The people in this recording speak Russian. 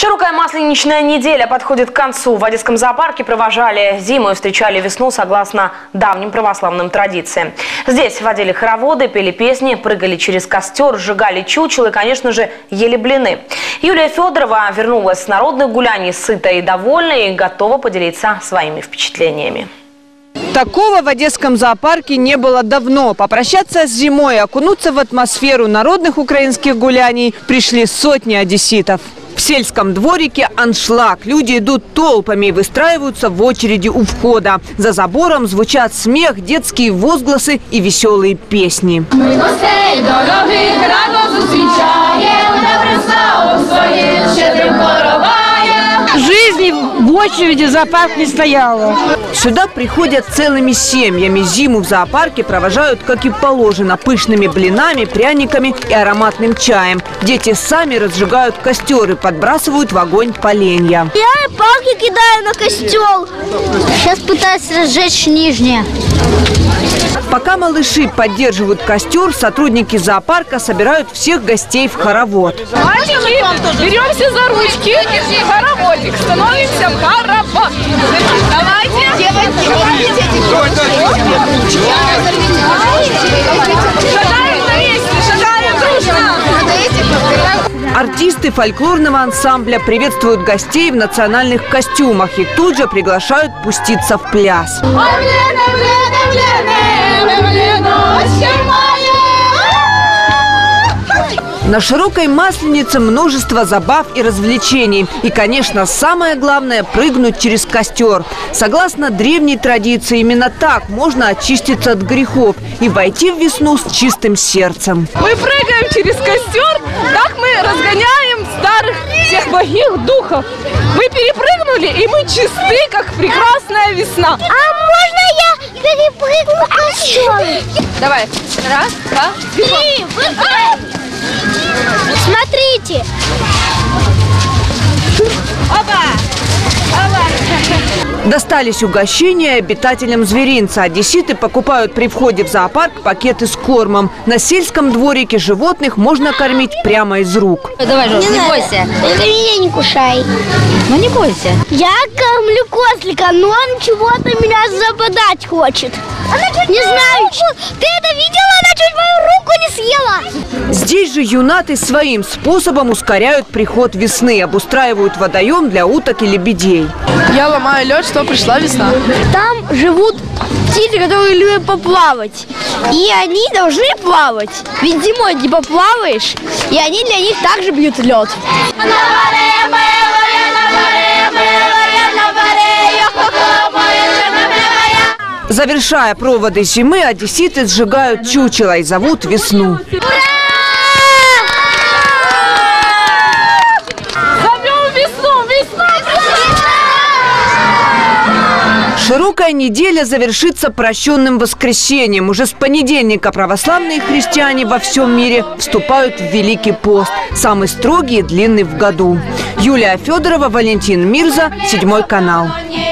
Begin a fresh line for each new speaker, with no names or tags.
Широкая масленичная неделя подходит к концу. В Одесском зоопарке провожали зиму и встречали весну согласно давним православным традициям. Здесь водили хороводы, пели песни, прыгали через костер, сжигали чучел и, конечно же, ели блины. Юлия Федорова вернулась с народных гуляний сытая и довольная и готова поделиться своими впечатлениями.
Такого в Одесском зоопарке не было давно. Попрощаться с зимой и окунуться в атмосферу народных украинских гуляний пришли сотни одесситов. В сельском дворике аншлаг. Люди идут толпами и выстраиваются в очереди у входа. За забором звучат смех, детские возгласы и веселые песни.
Жизни в очереди в зоопарк не стояла.
Сюда приходят целыми семьями. Зиму в зоопарке провожают, как и положено, пышными блинами, пряниками и ароматным чаем. Дети сами разжигают костер и подбрасывают в огонь поленья.
Я палки кидаю на костер. Сейчас пытаюсь разжечь нижнее.
Пока малыши поддерживают костер, сотрудники зоопарка собирают всех гостей в хоровод.
Мальчики, беремся за ручки, хороводик, становимся в хоровод. Давайте. Шагаем вместе, шагаем дружно.
Артисты фольклорного ансамбля приветствуют гостей в национальных костюмах и тут же приглашают пуститься в пляс. На широкой масленице множество забав и развлечений. И, конечно, самое главное – прыгнуть через костер. Согласно древней традиции, именно так можно очиститься от грехов и войти в весну с чистым сердцем.
Мы прыгаем через костер, так мы разгоняем старых всех благих духов. Мы перепрыгнули, и мы чисты, как прекрасная весна.
А можно я перепрыгну костер?
Давай. Раз, два, три.
Смотрите.
Достались угощения обитателям зверинца. Одесситы покупают при входе в зоопарк пакеты с кормом. На сельском дворике животных можно кормить прямо из рук.
Давай, Жор, не бойся.
Только меня не кушай.
Ну не бойся.
Я кормлю козлика, но он чего-то меня западать хочет. Не знаю. Ты это видела? Она чуть мою руку не съела.
Здесь же юнаты своим способом ускоряют приход весны. Обустраивают водоем для уток и лебедей.
Я ломаю лед, что пришла весна.
Там живут птицы, которые любят поплавать. И они должны плавать. Ведь зимой не поплаваешь, и они для них также бьют лед.
Завершая проводы зимы, одесситы сжигают чучело и зовут весну. Широкая неделя завершится прощенным воскресеньем. Уже с понедельника православные христиане во всем мире вступают в Великий пост. Самый строгий и длинный в году. Юлия Федорова, Валентин Мирза, 7 канал.